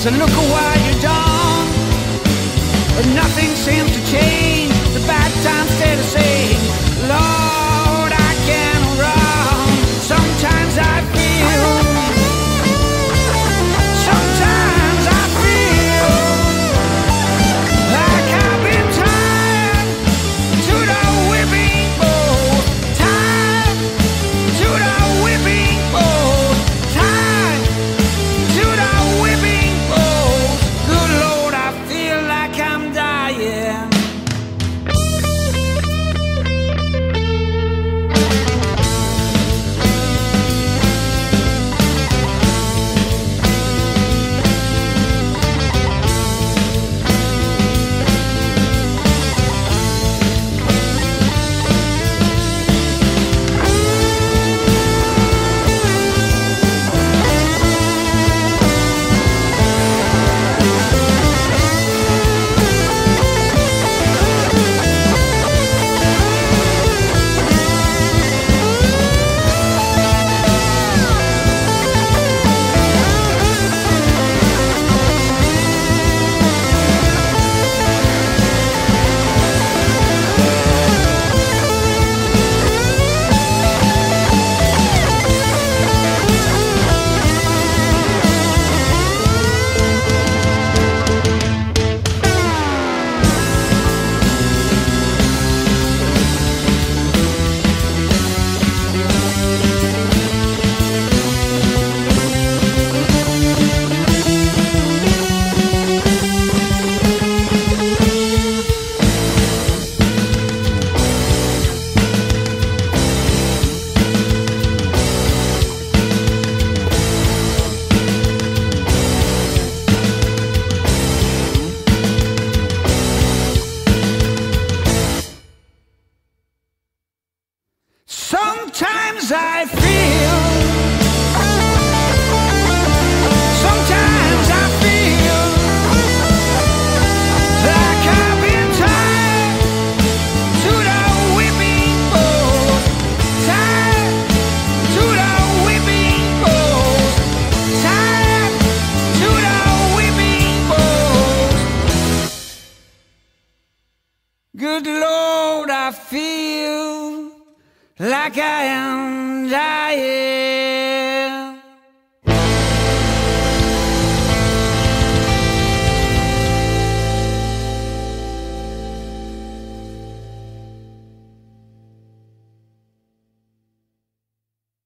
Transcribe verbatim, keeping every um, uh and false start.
So look at what you've done, but nothing seems to change. The bad times stay the same. Lord, I can't run. Sometimes I feel, sometimes I feel like I've been tied to the whipping post, tied to the whipping post, tied to the whipping post. Good Lord, I feel like I'm dying. Sometimes I feel, sometimes I feel like I've been tied to the whipping post, tied to the whipping post, tied to the whipping post. Good Lord, I feel like I am dying.